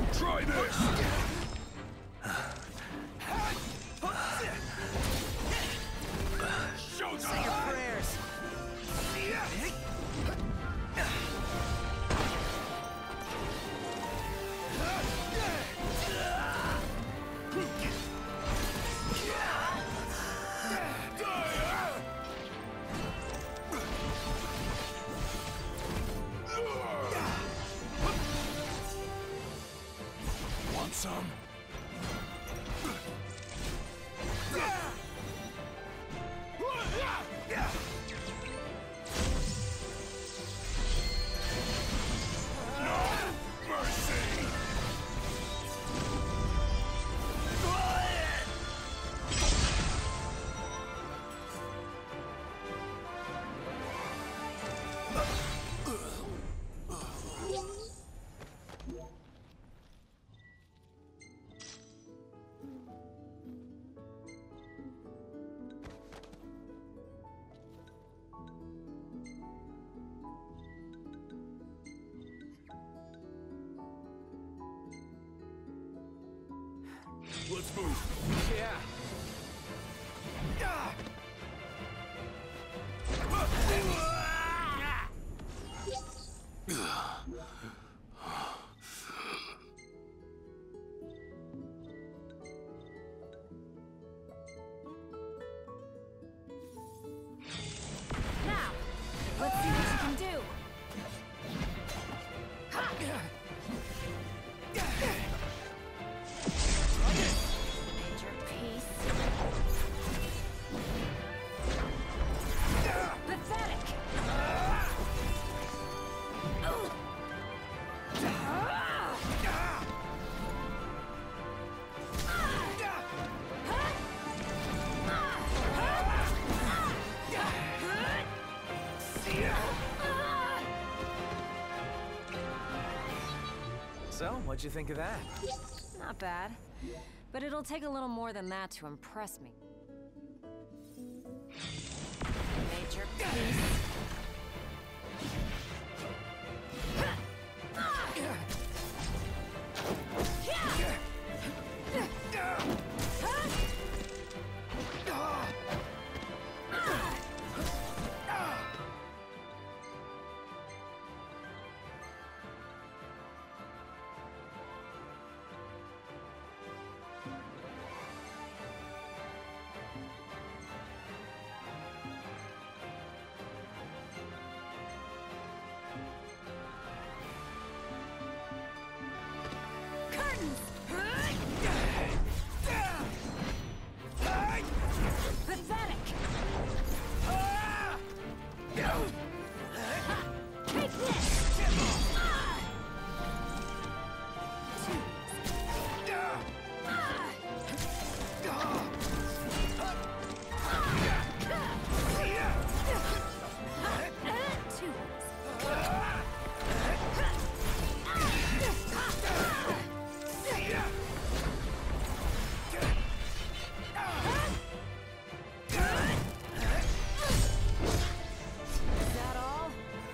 Try this! Showtime! Say your prayers. Want some? Let's move. Yeah. Now, let's see what you can do. Major piece. Pathetic. So, what'd you think of that? Not bad. But it'll take a little more than that to impress me. Major piece. Pathetic! Take this! Is that all?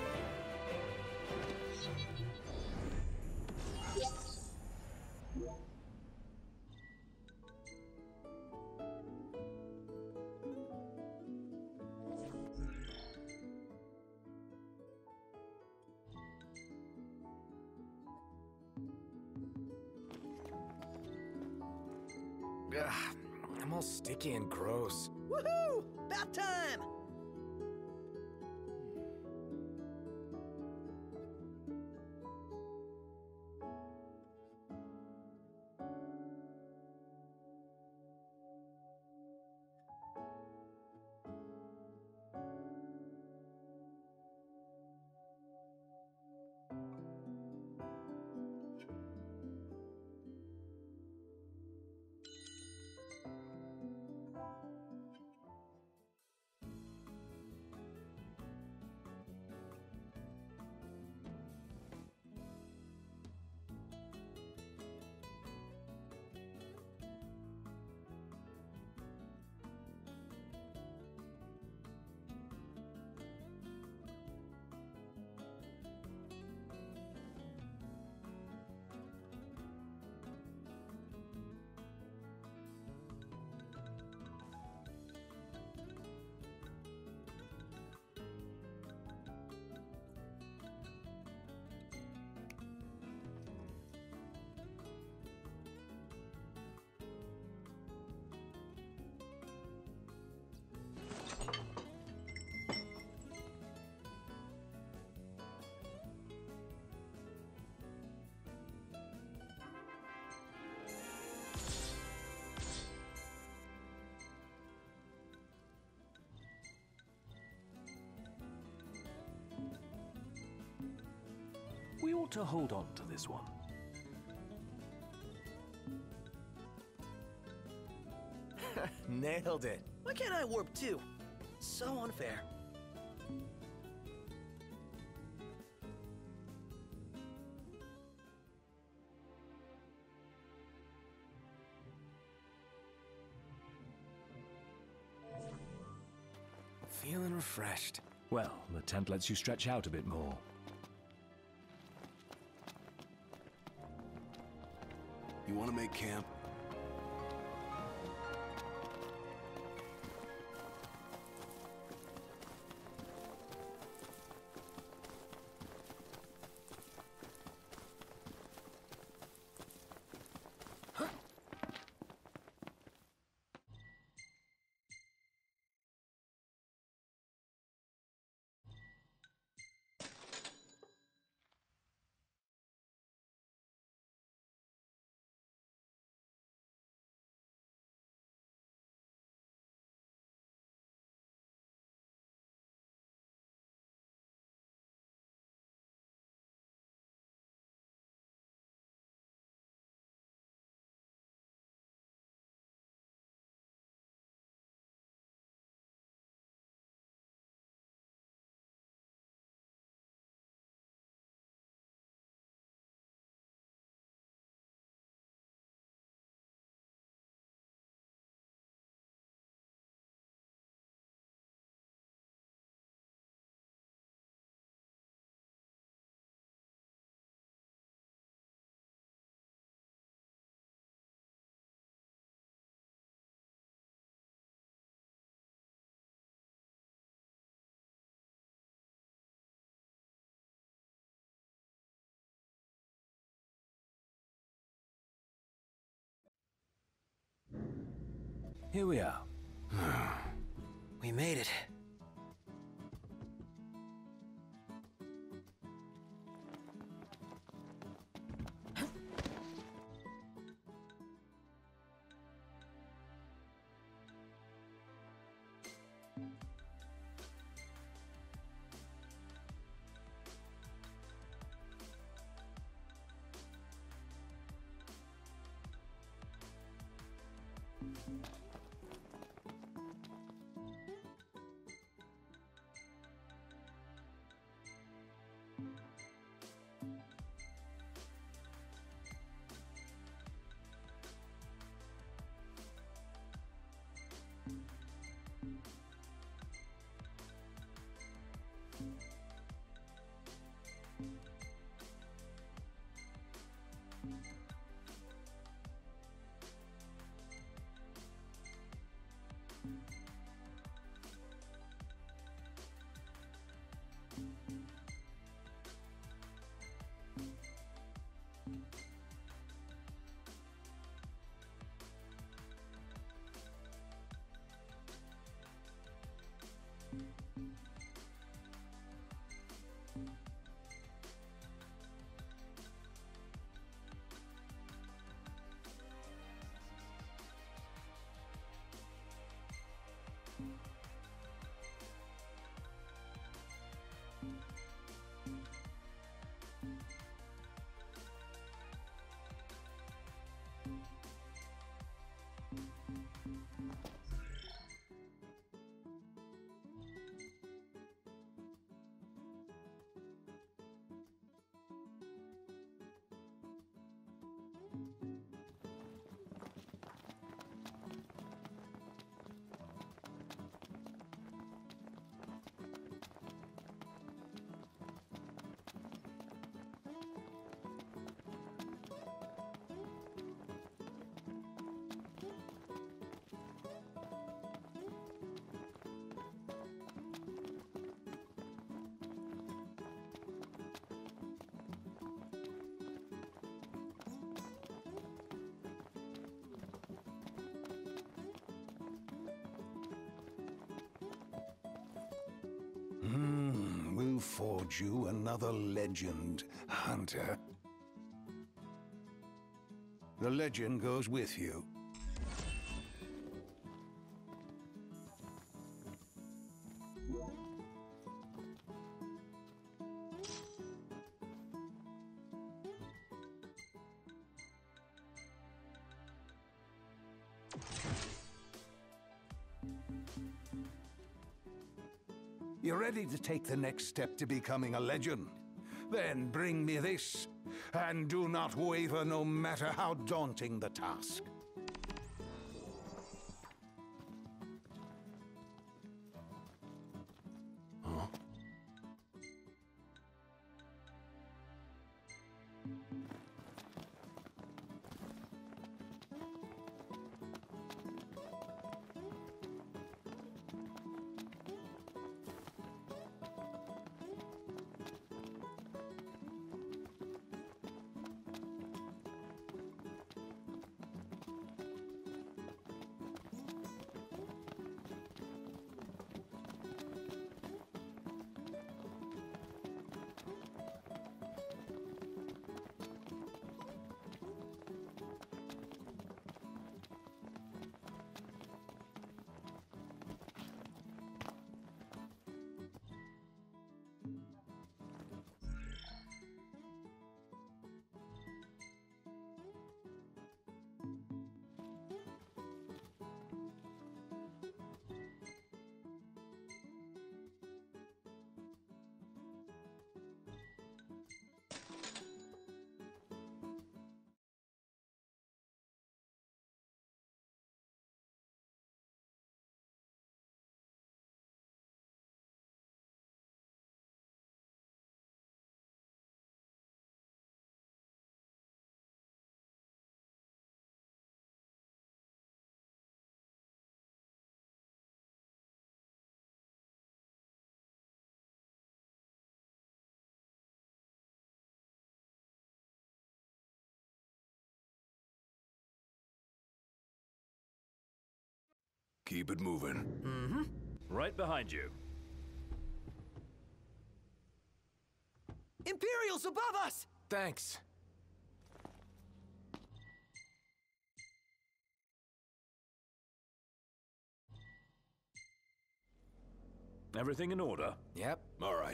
Ugh, I'm all sticky and gross. Woohoo! About time! want to hold on to this one. Nailed it. Why can't I warp too? So unfair. Feeling refreshed. Well, the tent lets you stretch out a bit more. You want to make camp? Here we are. We made it. We'll forge you another legend, Hunter. The legend goes with you. You ready to take the next step to becoming a legend? Then bring me this, and do not waver no matter how daunting the task. Huh? Keep it moving. Mm-hmm. Right behind you. Imperials above us! Thanks. Everything in order? Yep. All right.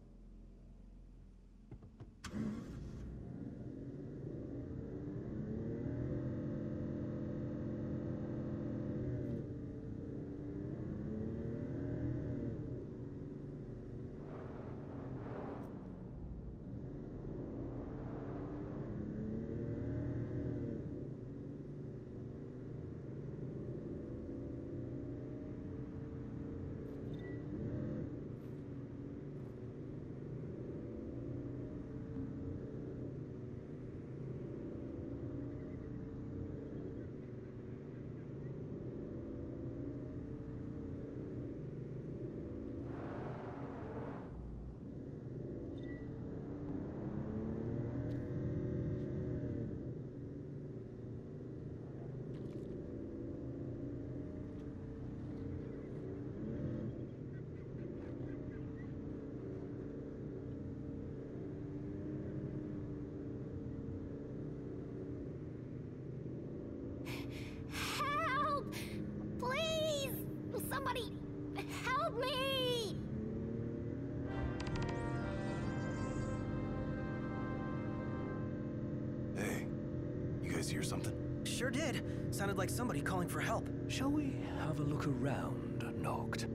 Help! Please! Somebody help me! Hey, you guys hear something? Sure did. Sounded like somebody calling for help. Shall we have a look around, Noct?